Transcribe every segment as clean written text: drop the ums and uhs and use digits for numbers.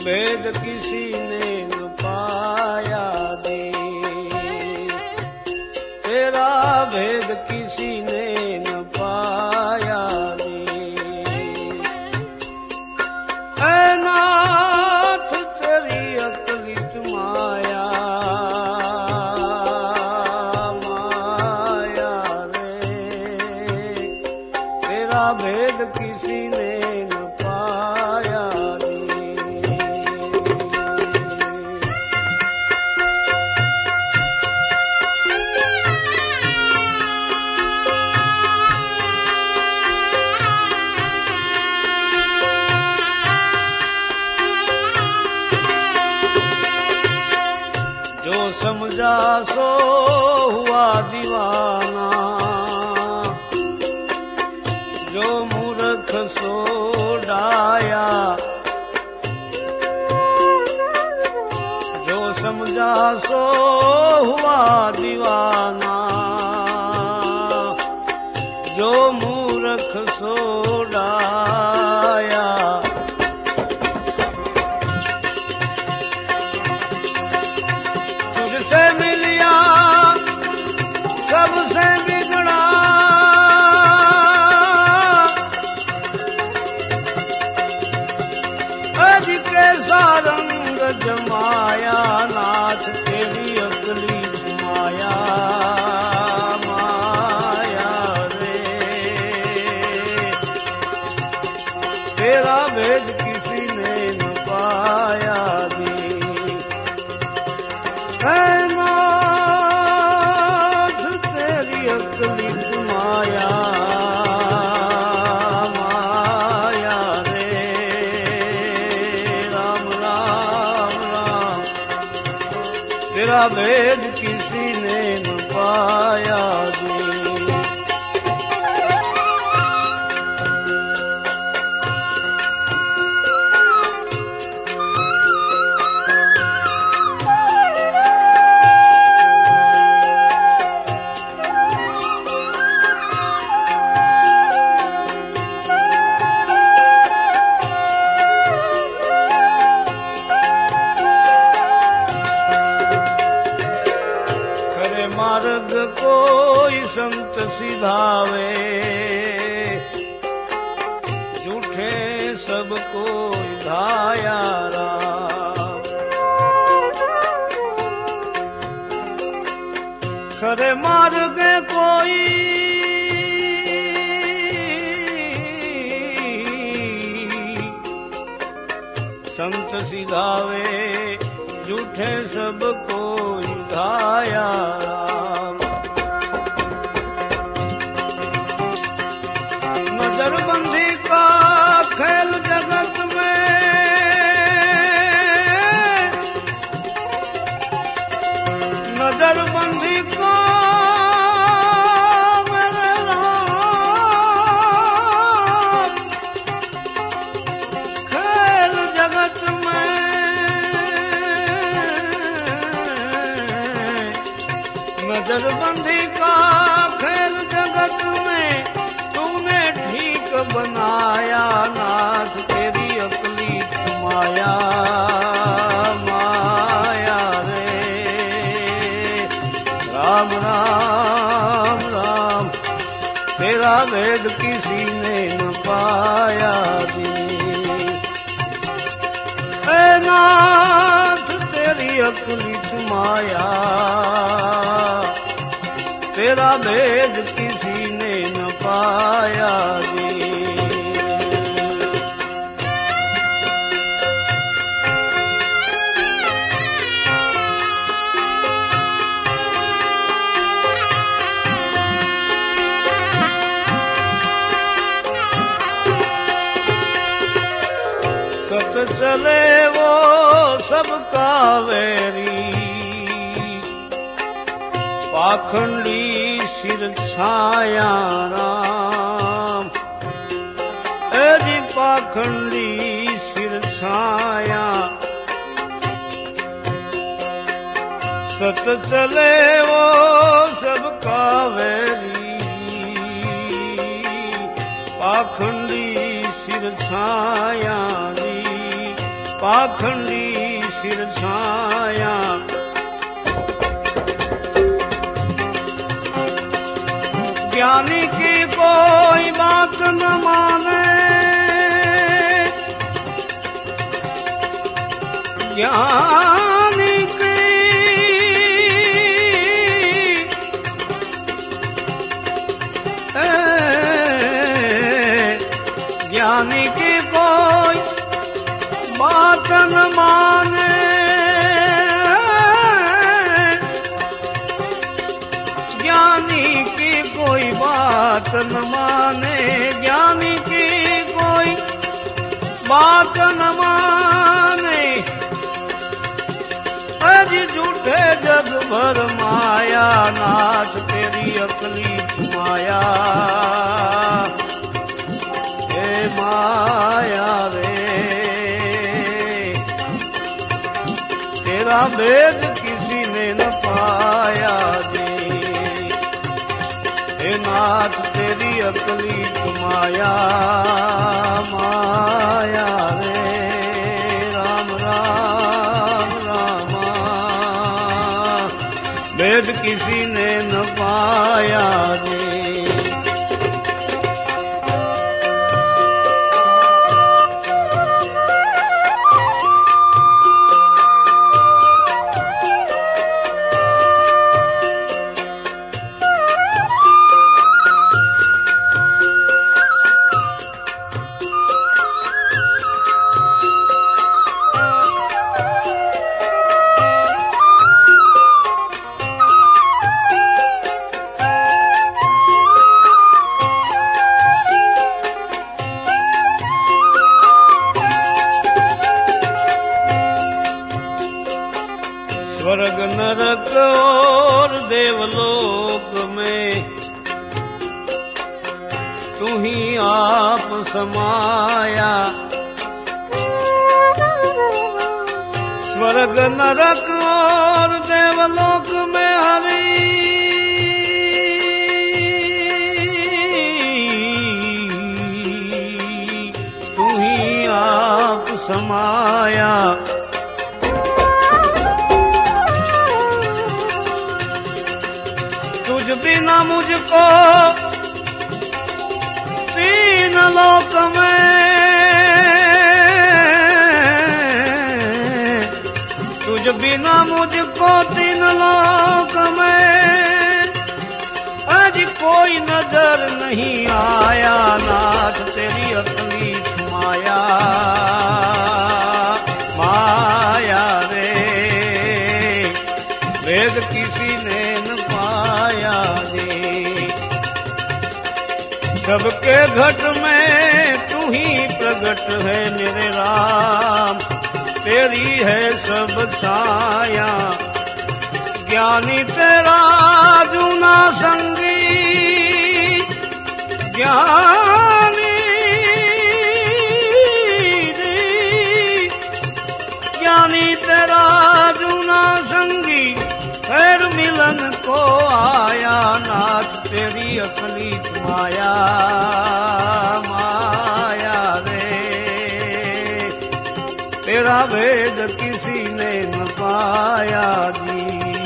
भेद किसी ने न पाया दे, तेरा भेद किसी ने न पाया दे। ऐ नाथ तेरी अकलित माया, माया रे, तेरा भेद किसी ने न पाया दे। समझा सो हुआ दीवाना, जो मूर्ख सो डाया, जो समझा सो हुआ दीवाना, जो मूर्ख सो डाया। सबसे बिगड़ा अज कैसा रंग जमाया, नाथ तेरी अकली माया, माया रे, तेरा भेद किसी ने न पाया दे। माया, माया रे, राम राम राम, तेरा भेद किसी ने न पाया दे। मार्ग कोई संत सिधावे, झूठे सब कोई धाया राम। खरे मार्ग कोई संत सिधावे, झूठे सब कोई धाया राम। नजरबंदी का खेल जगत में, नजरबंदी का मेरे राम, खेल जगत में, नजरबंदी का खेल जगत में, तूने ठीक बनाया, नाथ तेरी अकली माया, माया रे, राम राम राम, तेरा भेद किसी ने न पाया दे। ऐ नाथ तेरी अकली माया, तेरा भेद किसी ने न पाया दे। सत चले वो सबका वैरी, पाखंडी सिर छाया राम। ए जी पाखंडी सिर छाया, सत चले वो सबका वैरी, पाखंडी सिर छाया री, पाखंडी सिर छाया। ज्ञानी की कोई बात न माने, ज्ञानी की ज्ञानी की कोई बात न माने, ज्ञानी की कोई बात न माने, ज्ञानी की कोई बात न माने। अज झूठे जग भर माया, नाथ तेरी अकली माया। हे माया रे, तेरा भेद किसी ने न पाया जी। हे नाथ तेरी अकली माया, माया रे। राम राम रामा, भेद किसी ने न पाया जी। स्वर्ग नरक और देवलोक में तू ही आप समाया। स्वर्ग नरक और देवलोक में हरि तू ही आप समाया। तुझ बिना मुझको तीन लोक में, तुझ बिना मुझको तीन लोक में आज कोई नजर नहीं आया। नाथ तेरी अकली माया, माया रे, भेद किसी ने न पाया रे। सबके घट में तू ही प्रगट है मेरे राम, तेरी है सब छाया। ज्ञानी तेरा जूना संगी, ज्ञानी ज्ञानी तेरा जूना संगी, खैर मिलन को आया। नाथ तेरी अकली माया, माया रे, तेरा भेद किसी ने न पाया जी।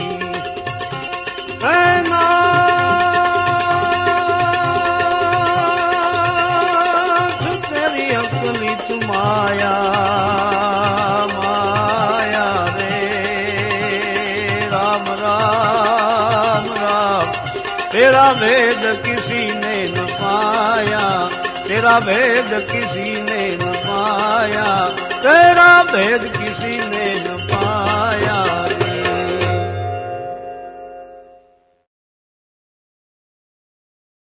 नाथ तेरी अकली माया, माया रे। राम राम राम, तेरा भेद किसी ने न पाया, तेरा भेद किसी ने न पाया, तेरा भेद